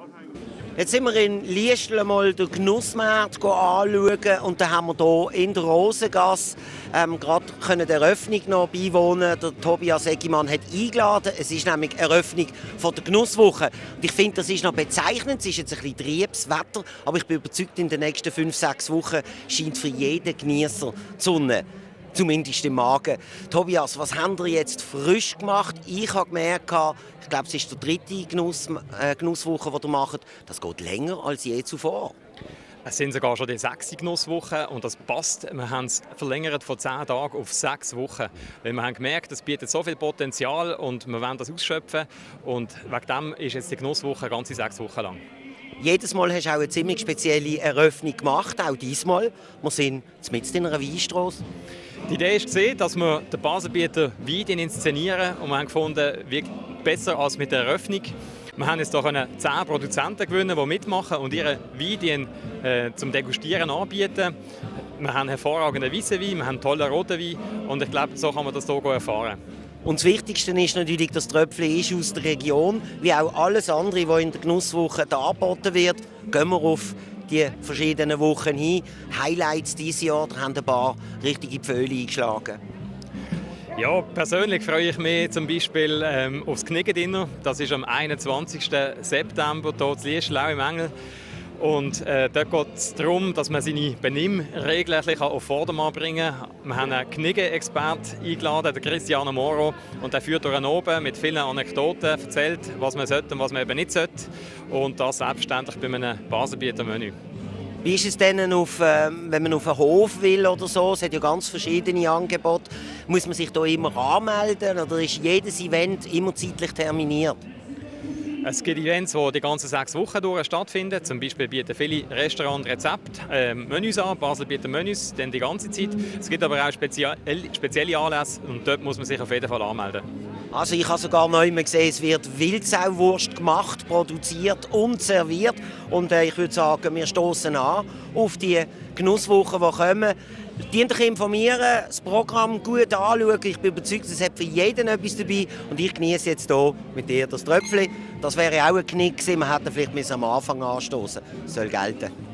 Jetzt sind wir in Liestel mal den Genussmarkt anschauen und dann haben wir hier in der Rosengasse gerade die Eröffnung noch beiwohnen. Der Tobias Eggimann hat eingeladen. Es ist nämlich Eröffnung von der Genusswoche. Und ich finde, das ist noch bezeichnend. Es ist jetzt ein bisschen triebes Wetter, aber ich bin überzeugt, in den nächsten 5-6 Wochen scheint für jeden Genießer die Sonne. Zumindest im Magen. Tobias, was habt ihr jetzt frisch gemacht? Ich habe gemerkt, ich glaube, es ist der 3. Genusswoche, die ihr macht. Das geht länger als je zuvor. Es sind sogar schon die 6. Genusswoche und das passt. Wir haben es verlängert von 10 Tagen auf 6 Wochen. Weil wir haben gemerkt, es bietet so viel Potenzial und wir wollen das ausschöpfen. Und wegen dem ist jetzt die Genusswoche ganze 6 Wochen lang. Jedes Mal hast du auch eine ziemlich spezielle Eröffnung gemacht, auch diesmal. Wir sind mitten in einer Weinstrasse. Die Idee war, dass wir den Basenbieter Wein inszenieren und wir haben gefunden, wie besser als mit der Eröffnung. Wir haben jetzt 10 Produzenten gewinnen, die mitmachen und ihre Wein zum Degustieren anbieten. Wir haben hervorragenden weißen Wein, wir haben tollen roten Wein und ich glaube, so kann man das hier erfahren. Und das Wichtigste ist natürlich, dass Tröpfli ist aus der Region, wie auch alles andere, was in der Genusswoche angeboten wird. Gehen wir auf die verschiedenen Wochen hin. Highlights dieses Jahr, da haben ein paar richtige Pföhle eingeschlagen. Ja, persönlich freue ich mich zum Beispiel aufs Kniggendinner. Das ist am 21. September hier in Liestel im Engel. Und dort geht es darum, dass man seine Benimmregeln auf Vordermann bringen kann. Wir haben einen Knigge-Experten eingeladen, den Cristiano Moro. Und der führt durch einen oben mit vielen Anekdoten, erzählt, was man sollte und was man eben nicht sollte. Und das selbstverständlich bei einem Basenbieter-Menü. Wie ist es denn, wenn man auf einen Hof will oder so? Es hat ja ganz verschiedene Angebote. Muss man sich da immer anmelden oder ist jedes Event immer zeitlich terminiert? Es gibt Events, die die ganzen 6 Wochen durch stattfinden. Zum Beispiel bieten viele Restaurants Rezepte, Menüs an. Basel bietet Menüs dann die ganze Zeit. Es gibt aber auch spezielle Anlässe und dort muss man sich auf jeden Fall anmelden. Also ich habe sogar noch einmal gesehen, es wird Wildsauwurst gemacht, produziert und serviert. Und ich würde sagen, wir stoßen an auf die Genusswochen, die kommen. Dient euch informieren, das Programm gut anschauen. Ich bin überzeugt, es hat für jeden etwas dabei. Und ich genieße jetzt hier mit dir das Tröpfli. Das wäre auch ein Knick gewesen. Wir hätten vielleicht am Anfang anstoßen. Das soll gelten.